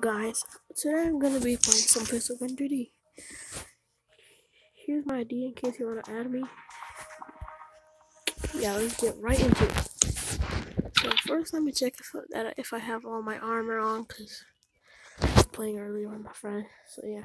guys, today I'm gonna be playing some Pistol Gun 3D. Here's my ID in case you wanna add me. Yeah, let's get right into it. So first, let me check if I have all my armor on, cause I was playing earlier with my friend. So yeah.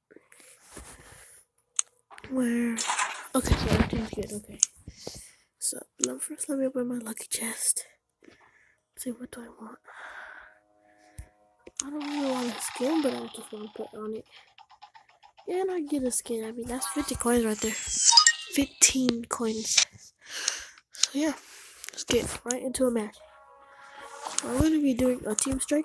Where? Okay, so everything's good. Okay. So first, let me open my lucky chest. Let's see, what do I want? I don't really want a skin, but I just want to put on it. Yeah, and I get a skin. I mean, that's 50 coins right there. 15 coins. So yeah, let's get right into a match. I'm going to be doing a team strike.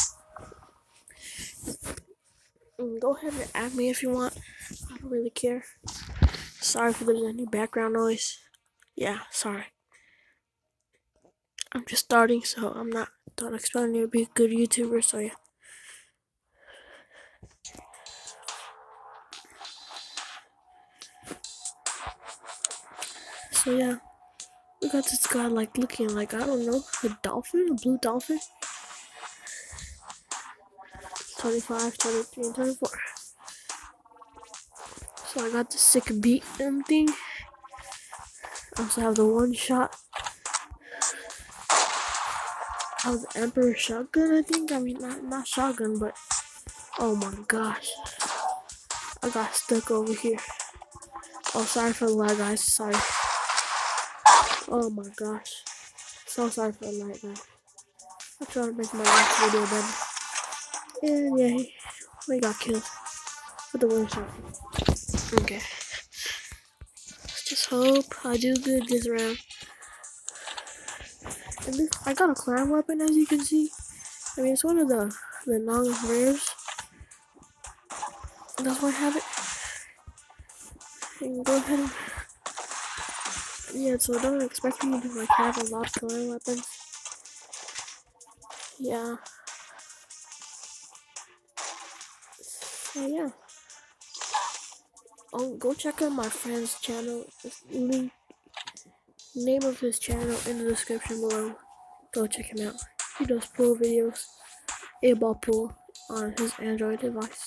Go ahead and add me if you want. I don't really care. Sorry if there's any background noise. Yeah, sorry. I'm just starting, so I'm not expecting to be a good YouTuber, so yeah. So yeah, we got this guy like looking like, I don't know, a dolphin, a blue dolphin. 25, 23, and 24. So I got the sick beat thing. I also have the one shot. I have the Emperor shotgun, I think. I mean, not shotgun, but oh my gosh, I got stuck over here. Oh, sorry for the lag, guys. Sorry. Oh my gosh, so sorry for the lag, guys. I'm trying to make my next video better. And yeah, we got killed with the one shot. Okay. Let's just hope I do good this round. And this, I got a clan weapon, as you can see. I mean, it's one of the non-rares. That's why I have it. And go ahead and... Yeah, so don't expect me to like have a lot of clan weapons. Yeah. So yeah. Oh, go check out my friend's channel. Link, name of his channel in the description below. Go check him out. He does pool videos, 8-ball pool on his Android device.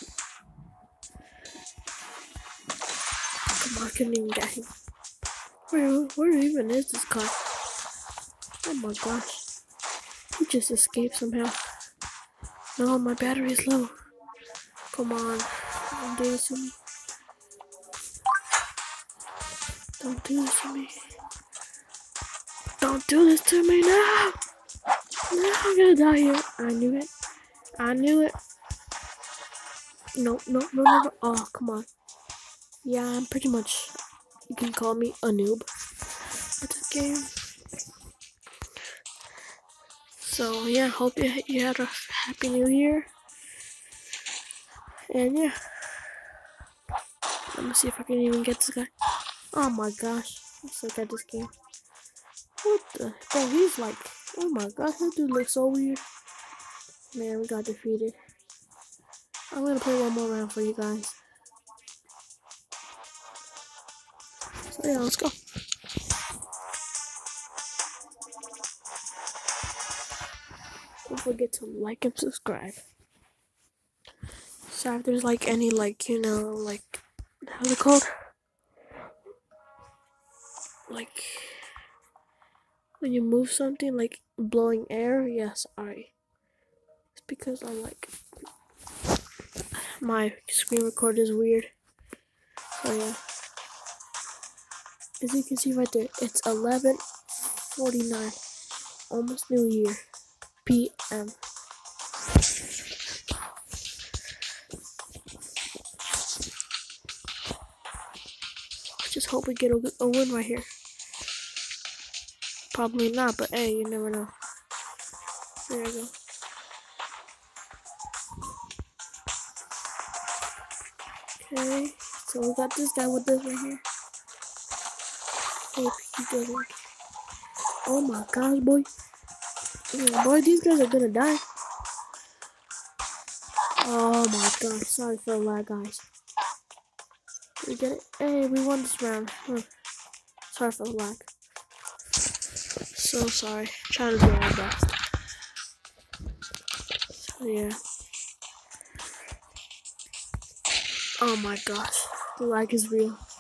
Come on, I couldn't even get him. Where even is this car? Oh my gosh. He just escaped somehow. No, my battery is low. Come on. Don't do this to me. Don't do this to me. Don't do this to me now! No, I'm gonna die here. I knew it. I knew it. No. Oh, come on. Yeah, I'm pretty much, you can call me a noob at this game. So yeah, hope you had a happy new year. And yeah, let me see if I can even get this guy. Oh my gosh, I suck at this game. What the? Bro, he's like, oh my gosh, that dude looks so weird. Man, we got defeated. I'm gonna play one more round for you guys. So yeah, let's go. Don't forget to like and subscribe. So if there's like any like, you know, like, how's it called? Like when you move something, like blowing air. Yes, it's because I'm like, my screen recorder is weird. So yeah, as you can see right there, it's 11:49, almost New Year, PM. Just hope we get a win right here. Probably not, but hey, you never know. There you go. Okay, so we got this guy with us right here. Hope he doesn't. Oh my gosh, boy. Boy, these guys are gonna die. Oh my gosh, sorry for the lag, guys. We get it? Hey, we won this round. Sorry for the lag. So sorry. Trying to do my best. So yeah. Oh my gosh, the lag is real.